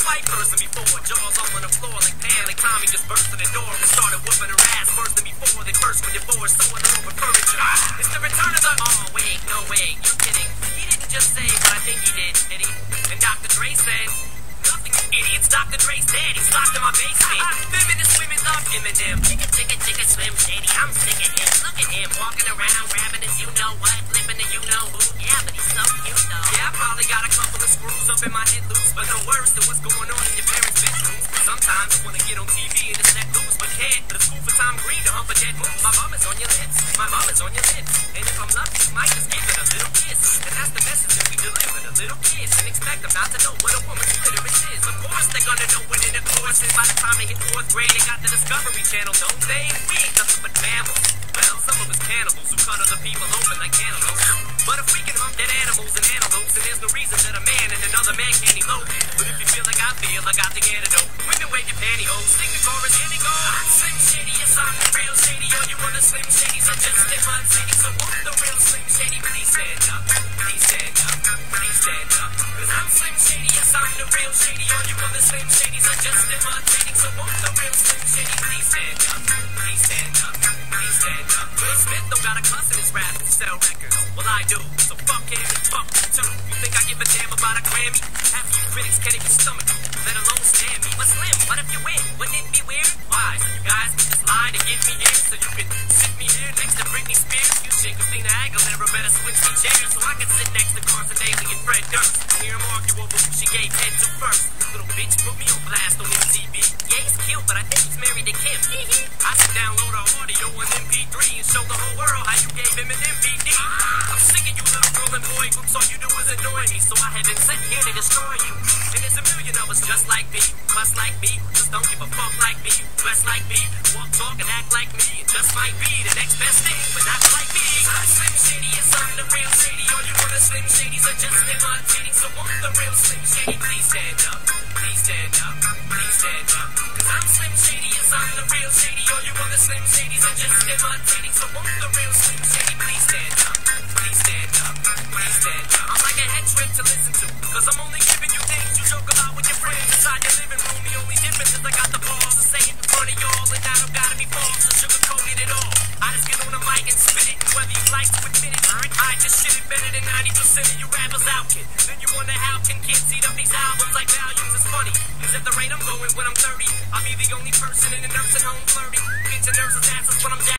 white person before. Jaws all on the floor like Pam, like Tommy just burst in the door and started whooping her ass worse than before. They first were divorced, sewing her over furniture. It's the return of the... Oh, wait, no way, you're kidding. He didn't just say what I think he did he? And Dr. Dre said... Nothing, you idiots. Dr. Dre's dead. He's locked in my basement. Feminist women love him and them. Chicka, Slim Shady. I'm sick of him. Look at him walking around, grabbing his you-know-what, flipping the you-know-who. Yeah, but he's so cute, though. Yeah, I probably got a couple of screws up in my head loose, but no worse than what's going on in your parents' bedrooms. Sometimes I want to get on TV and just let loose, but can't. But it's cool for Tom Green to hump a dead moose. My mom is on your lips. My mom is on your lips. And if I'm lucky, you might just give it a little kiss. And that's the message that we deliver, a little kiss. And expect them not to know what a woman's clitoris is. Of course they're gonna know what in the course is. By the time they hit 4th grade, they got the Discovery Channel, don't they? We ain't nothing but mammals. Well, some of us cannibals who cut other people open like cantaloupes. But if we can hump dead animals and antelopes, then there's no reason that a man and another man can't elope. But if you feel like I feel, I got the antidote. Women wave your pantyhose, sing the chorus, and they go. I'm Slim Shady, yes, I'm the real Shady. All you other Slim Shadys are just imitating. So won't the real Slim Shady please stand up? Please stand up, please stand up. Cause I'm Slim Shady, yes, I'm the real Shady. All you other Slim Shadys are just imitating. So won't the real Slim Shady please stand up? Please stand up, please stand up. Will Smith don't got a cuss in his rap to sell records. Well, I do, so fuck him and fuck you too. You think I give a damn about a Grammy? Half of you critics can't even stomach me, let alone stand me. But Slim, what if you win? Wouldn't it be weird? Why? So you guys can just lie to get me in, so you can sit me here next to Britney Spears. You shit Christina Aguilera better switch me chairs so I can sit next to Carson Daly and Fred Durst. Hear him argue over who she gave head to first. Little bitch put me on blast on MTV. Yeah, he's cute, but I think he's married to Kim. I should download her audio on MP3 and show the whole world how you gave him an MVD. I'm sick of you little girl and boy groups, all you do is annoy me, so I have been sent here to destroy you. And there's a million of us just like me, bust like me, just don't give a fuck like me, dress like me, walk, talk, and act like me, and just might be the next best thing, but not like me. I'm Slim Shady, yes, I'm the real Shady. All you other Slim Shadys are just imitating, so won't the real Slim Shady please stand up? Please stand up, please stand up. Cause I'm Slim Shady, yes, I'm the real Shady. All you other Slim Shadys are just imitating, so won't the real Slim Shady please stand up? Please stand up, please stand up. I'm like a head trip to listen to, cause I'm only giving you things you joke about with your friends inside your living room. The only difference is I got the balls to say it in front of y'all, and I don't gotta be false or sugarcoated at all. I just get on the mic and spit it, and whether you like to admit it, I just shit it better than 90% of you rappers out, kid. Then you wonder how can kids eat up these albums like volumes? It's funny, cause at the rate I'm going when I'm 30, I'll be the only person in the nursing home flirting. Bitch and nurses' asses when I'm